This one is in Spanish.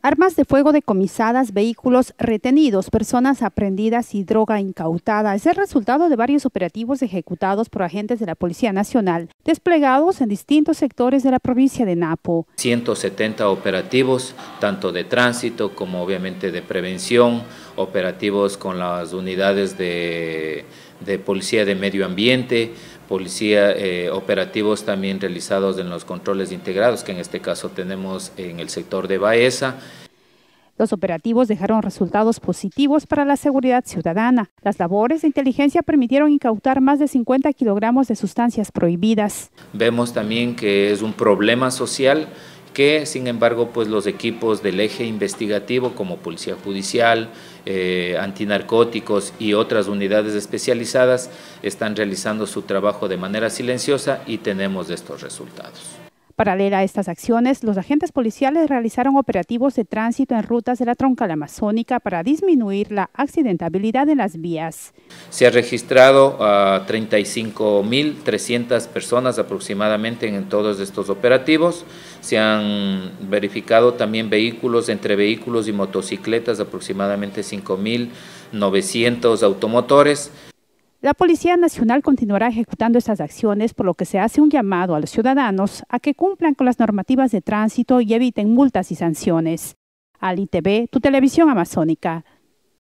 Armas de fuego decomisadas, vehículos retenidos, personas aprehendidas y droga incautada. Es el resultado de varios operativos ejecutados por agentes de la Policía Nacional, desplegados en distintos sectores de la provincia de Napo. 170 operativos, tanto de tránsito como obviamente de prevención, operativos con las unidades de policía de medio ambiente, operativos también realizados en los controles integrados, que en este caso tenemos en el sector de Baeza. Los operativos dejaron resultados positivos para la seguridad ciudadana. Las labores de inteligencia permitieron incautar más de 50 kilogramos de sustancias prohibidas. Vemos también que es un problema social que, sin embargo, pues los equipos del eje investigativo como Policía Judicial, antinarcóticos y otras unidades especializadas están realizando su trabajo de manera silenciosa y tenemos estos resultados. Paralela a estas acciones, los agentes policiales realizaron operativos de tránsito en rutas de la troncal amazónica para disminuir la accidentabilidad en las vías. Se ha registrado a 35.300 personas aproximadamente en todos estos operativos. Se han verificado también vehículos, entre vehículos y motocicletas, aproximadamente 5.900 automotores. La Policía Nacional continuará ejecutando estas acciones, por lo que se hace un llamado a los ciudadanos a que cumplan con las normativas de tránsito y eviten multas y sanciones. Ali TV, tu televisión amazónica.